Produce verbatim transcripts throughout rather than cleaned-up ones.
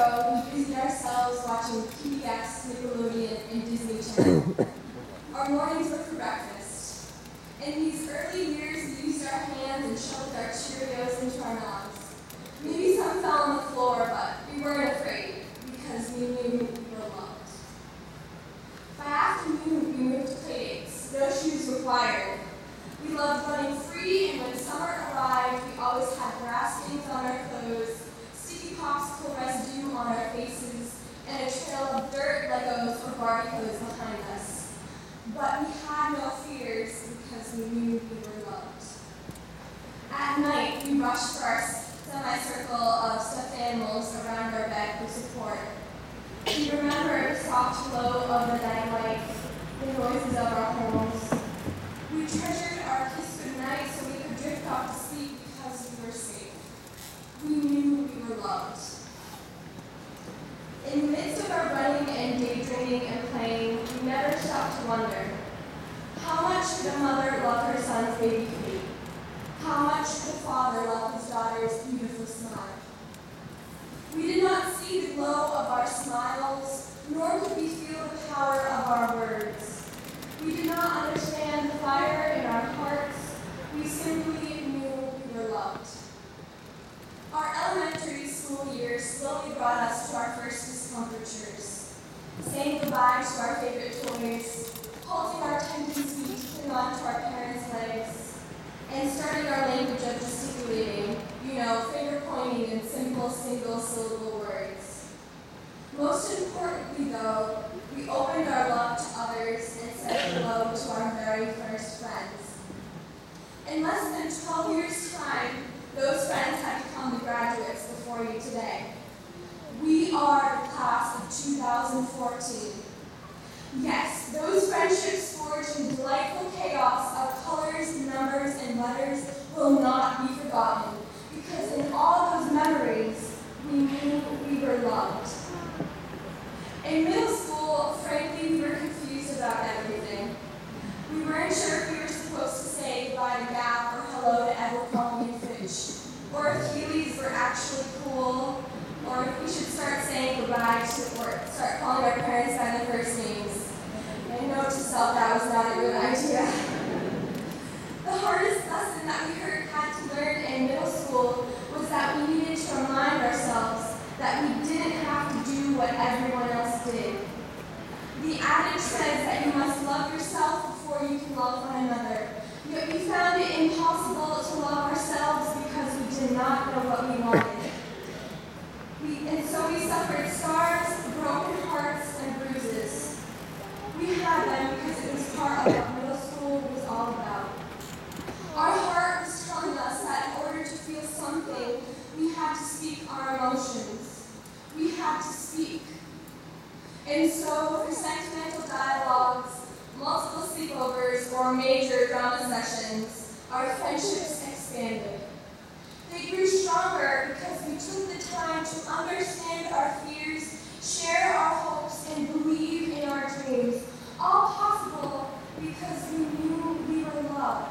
ago, we busied ourselves watching P B S, Nickelodeon, and Disney Channel. Our mornings were for breakfast. In these early years, we used our hands and shoved our Cheerios into our mouths. Maybe some fell on the floor, but we weren't afraid because we knew we were loved. By afternoon, we moved to playdates, no shoes required. We loved running free, and when summer arrived, we always had grass stains on our clothes, sticky popsicle residue on our faces, and a trail of dirt, Legos, or Barbie clothes behind us. But we had no fears because we knew we were loved. At night, we rushed for our semicircle of stuffed animals around our bed for support. We remember the soft glow of the nightlight, the noises of our homes. We treasured our kiss goodnight so we could drift off to sleep because we were safe. We knew we were loved. In the midst of our running and daydreaming and playing, we never stopped to wonder, how much could a mother love her son's baby feet? How much could a father love his daughter's beautiful smile? We did not see the glow of our smiles, nor could we feel the power of our words. We did not understand the fire in our hearts. We simply knew we were loved. Our elementary school years slowly brought us to our first discomfortures, saying goodbye to our favorite toys, halting our tendency to cling on to our parents' legs, and starting our language of gesticulating, you know, finger pointing in simple single-syllable words. Most importantly, though, we opened our love to others and said hello to our very first friends. In less than twelve years' time, those friends have become the graduates before you today. We are the class of two thousand fourteen. Yes, those friendships forged in delightful chaos of colors, numbers, and letters will not be forgotten, because in all those memories, we knew we were loved. In middle school, frankly, we were confused about everything. We weren't sure if we were supposed to say goodbye to Gap or hello to Abercrombie and Fitch, or if Heelys were actually cool, or if we should start saying goodbye to, or start calling our parents by their first names. And note to self, that was not a good idea. The hardest lesson that we heard had to learn in middle school was that we needed to remind ourselves that we didn't have to do what everyone else did. The adage says that you must love yourself before you can love one another. Yet we found it impossible to love ourselves because we did not know what we wanted. We, and so we suffered scars, broken hearts, and bruises. We had them because it was part of what middle school was all about. Our heart was telling us that in order to feel something, we had to speak our emotions. We had to speak. And so, through sentimental dialogues, multiple sleepovers, or major drama sessions, our friendships expanded. They grew stronger because we took the time to understand our fears, share our hopes, and believe in our dreams, all possible because we knew we were loved.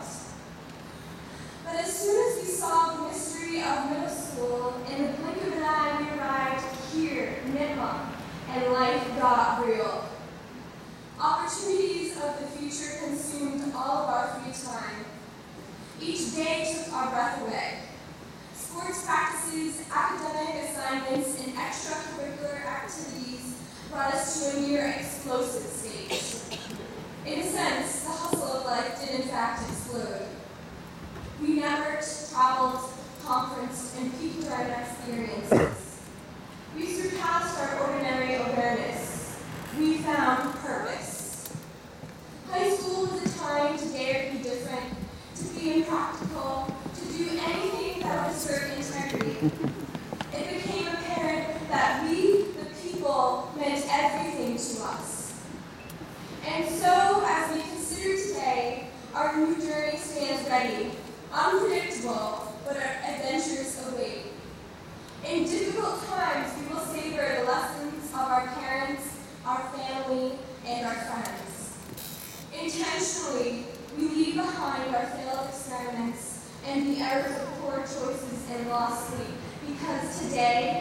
But as soon as we saw the mystery of middle school, in the blink of an eye we arrived here, Nipmuc, and life got real. Opportunities of the future consumed all of our free time. Each day took our breath away. Sports practices, academic assignments, and extracurricular activities brought us to a near explosive stage. In a sense, the hustle of life did in fact explode. We never traveled, conferenced, and peaked our experiences. We surpassed our ordinary awareness. We found purpose. High school was a time to dare to be different, to be impractical, to do anything that would serve integrity. It became apparent that we, the people, meant everything to us. And so, as we consider today, our new journey stands ready, unpredictable, but our adventures await. In difficult times, we will savor the lessons of our parents, our family, and our friends. Intentionally, we leave behind our failed experiments and the errors of poor choices and lost sleep, because today,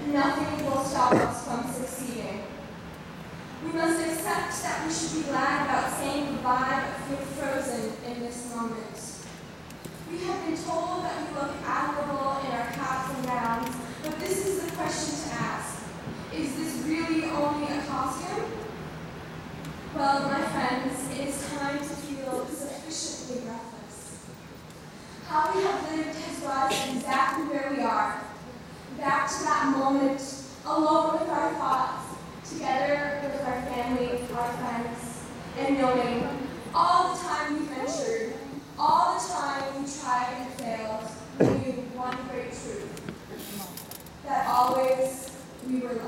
nothing will stop us from succeeding. We must accept that we should be glad about saying goodbye but feel frozen in this moment. We have been told that we look admirable in our caps and gowns, but this is the question to ask. Is this really only a costume? Well, my friends, it is time to feel sufficiently breathless. How we have lived has brought us exactly where we are, back to that moment, alone with our thoughts, together with our family, our friends, and knowing all the time we ventured, all the time we tried and failed, we knew one great truth, that always we were loved.